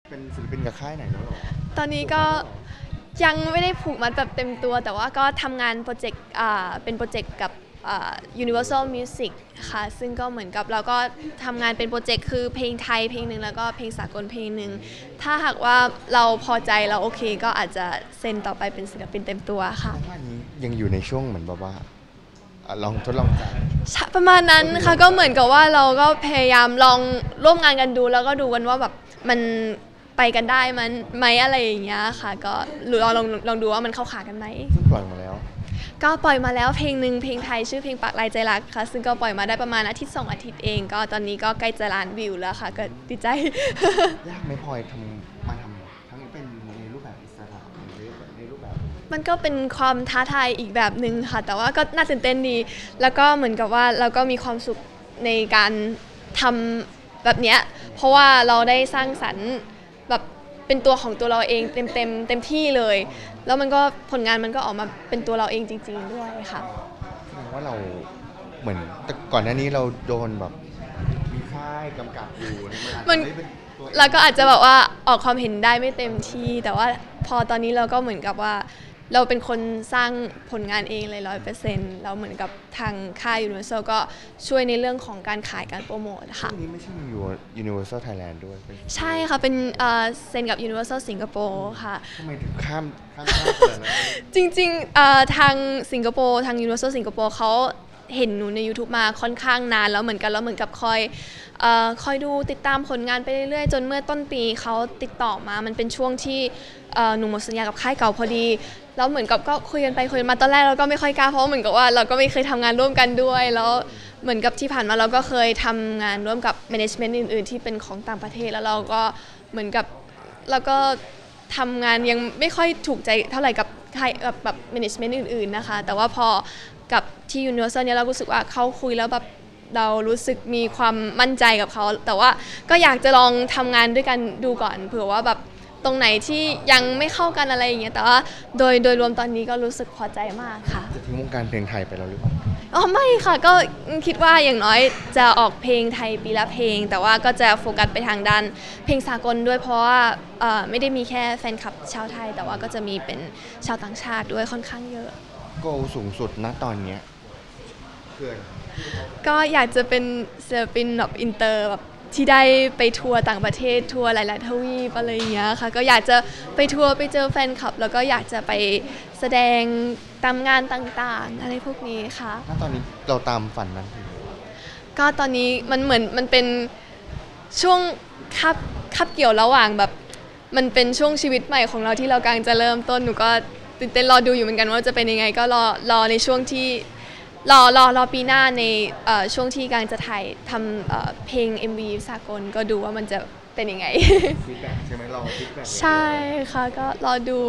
เป็นศิลปินกับค่ายไหนแล้วหรอตอนนี้ก็ยังไม่ได้ผูกมัดแบบเต็มตัวแต่ว่าก็ทำงานโปรเจกต์เป็นโปรเจกต์กับUniversal Music ค่ะซึ่งก็เหมือนกับเราก็ทำงานเป็นโปรเจกต์คือเพลงไทยเพลงหนึ่งแล้วก็เพลงสากลเพลงหนึ่งถ้าหากว่าเราพอใจเราโอเคก็อาจจะเซ็นต่อไปเป็นศิลปินเต็มตัวค่ะว่านี้ยังอยู่ในช่วงเหมือนแบบว่าลองทดลองใจประมาณนั้นค่ะก็เหมือนกับว่าเราก็พยายามลองร่วมงานกันดูแล้วก็ดูกันว่าแบบมันไปกันได้มันไหมอะไรอย่างเงี้ยค่ะก็ลองดูว่ามันเข้าขากันไหมซึ่งปล่อยมาแล้วก็ปล่อยมาแล้วเพลงหนึ่งเพลงไทยชื่อเพลงปากลายใจรักค่ะซึ่งก็ปล่อยมาได้ประมาณอาทิตย์2 อาทิตย์เองก็ตอนนี้ก็ใกล้จะล้านวิวแล้วค่ะก็ดีใจยากไหมพลอยมาทำทั้งเป็นในรูปแบบอิสระหรือในรูปแบบมันก็เป็นความท้าทายอีกแบบหนึ่งค่ะแต่ว่าก็น่าตื่นเต้นดีแล้วก็เหมือนกับว่าเราก็มีความสุขในการทำแบบเนี้ยเพราะว่าเราได้สร้างสรรค์แบบเป็นตัวของตัวเราเองเต็มที่เลยแล้วมันก็ผลงานมันก็ออกมาเป็นตัวเราเองจริงๆด้วยค่ะแสดงว่าเราเหมือนแต่ก่อนหน้านี้เราโดนแบบมีค่ายกำกับอยู่มันเราก็อาจจะแบบว่าออกความเห็นได้ไม่เต็มที่แต่ว่าพอตอนนี้เราก็เหมือนกับว่าเราเป็นคนสร้างผลงานเองเลย100%เราเหมือนกับทางค่าย Universal ก็ช่วยในเรื่องของการขายการโปรโมทค่ะนี้ไม่ใช่อยู่ Universal Thailand ด้วยใช่ค่ะเป็นเซ็นกับ Universal สิงคโปร์ค่ะทำไมถึงข้ามเลยนะจริงๆทางสิงคโปร์ทาง Universal สิงคโปร์เขาเห็นหนูใน YouTube มาค่อนข้างนานแล้วเหมือนกันแล้วเหมือนกับคอยดูติดตามผลงานไปเรื่อยๆจนเมื่อต้นปีเขาติดต่อมามันเป็นช่วงที่หนูหมดสัญญากับค่ายเก่าพอดีแล้วเหมือนกับก็คุยกันไปคุยกันมาตอนแรกเราก็ไม่ค่อยกล้าเพราะเหมือนกับว่าเราก็ไม่เคยทำงานร่วมกันด้วยแล้วเหมือนกับที่ผ่านมาเราก็เคยทำงานร่วมกับ management อื่นๆที่เป็นของต่างประเทศแล้วเราก็เหมือนกับเราก็ทำงานยังไม่ค่อยถูกใจเท่าไหร่กับใครแบบ management อื่นๆนะคะแต่ว่าพอกับที่ Universal เนี่ยเรารู้สึกว่าเขาคุยแล้วแบบเรารู้สึกมีความมั่นใจกับเขาแต่ว่าก็อยากจะลองทำงานด้วยกันดูก่อนเผื่อว่าแบบตรงไหนที่ยังไม่เข้ากันอะไรอย่างเงี้ยแต่ว่าโดยรวมตอนนี้ก็รู้สึกพอใจมากค่ะจะทิ้งวงการเพลงไทยไปแล้วหรือเปล่าอ๋อไม่ค่ะก็คิดว่าอย่างน้อยจะออกเพลงไทยปีละเพลงแต่ว่าก็จะโฟกัสไปทางด้านเพลงสากลด้วยเพราะว่าไม่ได้มีแค่แฟนคลับชาวไทยแต่ว่าก็จะมีเป็นชาวต่างชาติด้วยค่อนข้างเยอะโกสูงสุดณตอนนี้เพื่อนก็อยากจะเป็นศิลปินแบบอินเตอร์แบบที่ได้ไปทัวร์ต่างประเทศทัวร์หลายๆทวีปอะไรอย่างเงี้ยค่ะก็อยากจะไปทัวร์ไปเจอแฟนคลับแล้วก็อยากจะไปแสดงตามงานต่างๆอะไรพวกนี้ค่ะณตอนนี้เราตามฝันนั้นก็ตอนนี้มันเหมือนมันเป็นช่วงคับเกี่ยวระหว่างแบบมันเป็นช่วงชีวิตใหม่ของเราที่เรากำลังจะเริ่มต้นหนูก็ตื่นเต้นรอดูอยู่เหมือนกันว่าจะเป็นยังไงก็รอในช่วงที่รอปีหน้าในช่วงที่กำลังจะถ่ายทำเพลง MV สากลก็ดูว่ามันจะเป็นยังไงฟีดแบ็กใช่ไหมเราฟีดแบ็กใช่ค่ะก็รอดู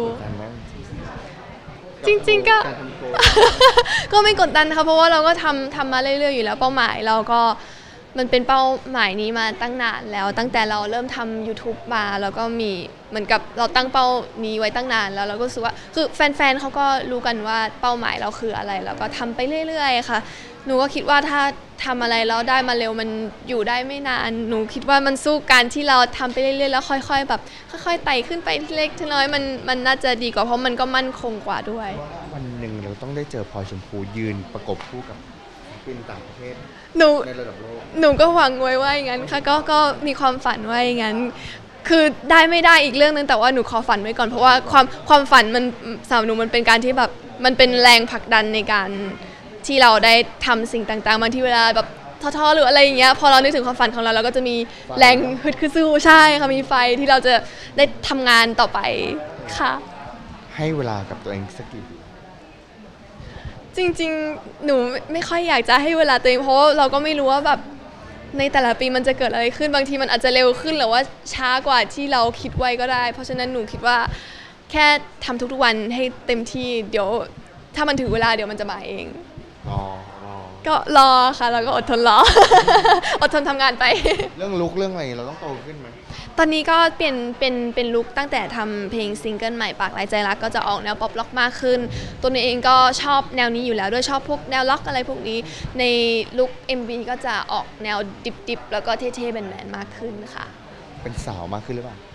จริงๆก็ไม่กดดันค่ะเพราะว่าเราก็ทำมาเรื่อยๆอยู่แล้วเป้าหมายเราก็มันเป็นเป้าหมายนี้มาตั้งนานแล้วตั้งแต่เราเริ่มทำ YouTube มาแล้วก็มีเหมือนกับเราตั้งเป้านี้ไว้ตั้งนานแล้วเราก็รู้สึกว่าคือแฟนๆเขาก็รู้กันว่าเป้าหมายเราคืออะไรแล้วก็ทำไปเรื่อยๆค่ะหนูก็คิดว่าถ้าทำอะไรแล้วได้มาเร็วมันอยู่ได้ไม่นานหนูคิดว่ามันสู้การที่เราทำไปเรื่อยๆแล้วค่อยๆแบบค่อยๆไต่ขึ้นไปทีเล็กทีน้อยมันน่าจะดีกว่าเพราะมันก็มั่นคงกว่าด้วยวันหนึ่งเราต้องได้เจอพลอยชมพูยืนประกบคู่กับเป็นต่างประเทศในระดับโลกหนูก็หวังไว้ว่าอย่างนั้นค่ะก็มีความฝันไว้อย่างนั้นคือได้ไม่ได้อีกเรื่องนึงแต่ว่าหนูขอฝันไว้ก่อนเพราะว่าความฝันมันสำหรับหนูมันเป็นการที่แบบมันเป็นแรงผลักดันในการที่เราได้ทำสิ่งต่างๆบางที่เวลาแบบท้อๆหรืออะไรอย่างเงี้ยพอเรานึกถึงความฝันของเราก็จะมีแรงฮึดขึ้นสู้ใช่ค่ะมีไฟที่เราจะได้ทำงานต่อไปค่ะให้เวลากับตัวเองสักกี่ปีจริงๆหนูไม่ค่อยอยากจะให้เวลาตัวเองเพราะเราก็ไม่รู้ว่าแบบในแต่ละปีมันจะเกิดอะไรขึ้นบางทีมันอาจจะเร็วขึ้นหรือว่าช้ากว่าที่เราคิดไว้ก็ได้เพราะฉะนั้นหนูคิดว่าแค่ทำทุกๆวันให้เต็มที่เดี๋ยวถ้ามันถึงเวลาเดี๋ยวมันจะมาเองก็รอค่ะเราก็อดทนรอ อดทนทำงานไปเรื่องลุกเรื่องอะไรเราต้องโตขึ้นไหมตอนนี้ก็เปลี่ยนเป็นลุคตั้งแต่ทำเพลงซิงเกิลใหม่ปากลายใจรักก็จะออกแนวป๊อปล็อกมากขึ้นตัวนี้เองก็ชอบแนวนี้อยู่แล้วด้วยชอบพวกแนวล็อกอะไรพวกนี้ในลุค MV ก็จะออกแนวดิบๆแล้วก็เท่ๆแมนๆมากขึ้นค่ะเป็นสาวมากขึ้นหรือเปล่า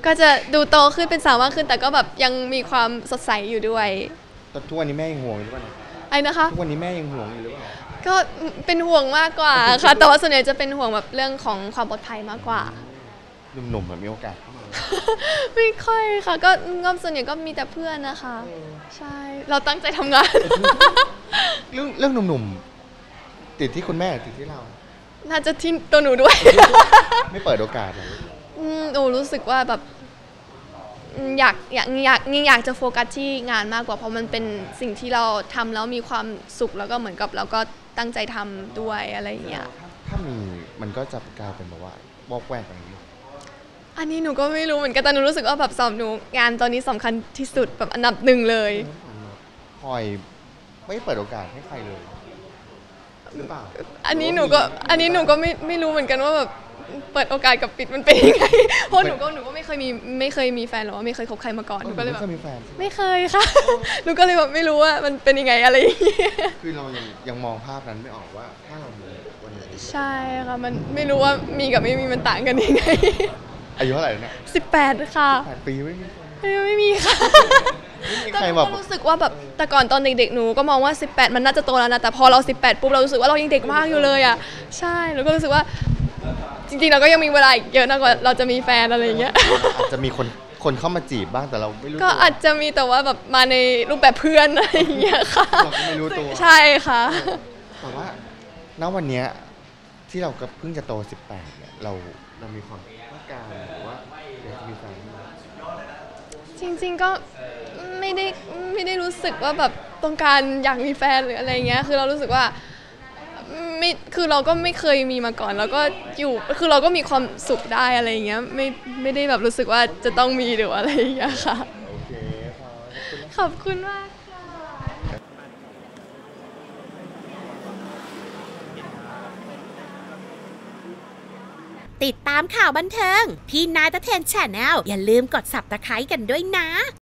ก็จะดูโตขึ้นเป็นสาวมากขึ้นแต่ก็แบบยังมีความสดใสอยู่ด้วยแต่ทุกวันนี้แม่ยังห่วงอยู่หรือเปล่าไอ้นะคะทุกวันนี้แม่ยังห่วงอยู่หรือเปล่าก็เป็นห่วงมากกว่าค่ะแต่ว่าส่วนใหญ่จะเป็นห่วงแบบเรื่องของความปลอดภัยมากกว่าหนุ่มๆแบบมีโอกาสเข้ามาไม่ค่อยค่ะก็ส่วนใหญ่ก็มีแต่เพื่อนนะคะใช่เราตั้งใจทำงานเรื่องหนุ่มๆติดที่คุณแม่ติดที่เราน่าจะที่ตัวหนูด้วยไม่เปิดโอกาสเลยหนูรู้สึกว่าแบบอยากจะโฟกัสที่งานมากกว่าเพราะมันเป็นสิ่งที่เราทำแล้วมีความสุขแล้วก็เหมือนกับเราก็ตั้งใจทำด้วยอะไรอย่างเงี้ยถ้ามีมันก็จะกลายเป็นแบบว่าบอกแวกอะไรอย่างเงี้ยอันนี้หนูก็ไม่รู้เหมือนกันแต่หนูรู้สึกว่าแบบสำหรับหนูงานตอนนี้สำคัญที่สุดแบบอันดับหนึ่งเลยพลอยไม่เปิดโอกาสให้ใครเลยหรือเปล่าอันนี้หนูก็ไม่รู้เหมือนกันว่าแบบเปิดโอกาสกับปิดมันเป็นยังไงเพราะหนูก็ไม่เคยมีแฟนหรือว่าไม่เคยคบใครมาก่อนหนูก็เลยแบบไม่เคยค่ะหนูก็เลยแบบไม่รู้ว่ามันเป็นยังไงอะไรอย่างเงี้ยคือเรายังมองภาพนั้นไม่ออกว่าถ้าเรามีวันนี้ใช่ค่ะมันไม่รู้ว่ามีกับไม่มีมันต่างกันยังไงอายุเท่าไหร่เนี่ย 18ค่ะ 18 ปีไม่มีค่ะใครแบบรู้สึกว่าแบบแต่ก่อนตอนเด็กๆหนูก็มองว่า18มันน่าจะโตแล้วนะแต่พอเรา18ปุ๊บเรารู้สึกว่าเรายังเด็กมากอยู่เลยอ่ะใช่แล้วก็รู้สึกว่าจริงๆเราก็ยังมีเวลาอีกเยอะนะกว่าเราจะมีแฟนอะไรอย่างเงี้ยอาจจะมีคนเข้ามาจีบบ้างแต่เราไม่รู้ก็อาจจะมีแต่ว่าแบบมาในรูปแบบเพื่อนอะไรอย่างเงี้ยค่ะเราไม่รู้ตัวใช่ค่ะแต่ว่าณวันนี้ที่เราเพิ่งจะโต18เนี่ยเรามีความต้องการหรือว่าอยากจะมีแฟนจริงๆก็ไม่ได้รู้สึกว่าแบบต้องการอยากมีแฟนหรืออะไรเงี้ยคือเรารู้สึกว่าไม่คือเราก็ไม่เคยมีมาก่อนแล้วก็อยู่คือเราก็มีความสุขได้อะไรเงี้ยไม่ได้แบบรู้สึกว่าจะต้องมีหรืออะไรอย่างเงี้ยค่ะโอเคขอบคุณมากติดตามข่าวบันเทิงที่นายตะเทน Channel อย่าลืมกด Subscribe กันด้วยนะ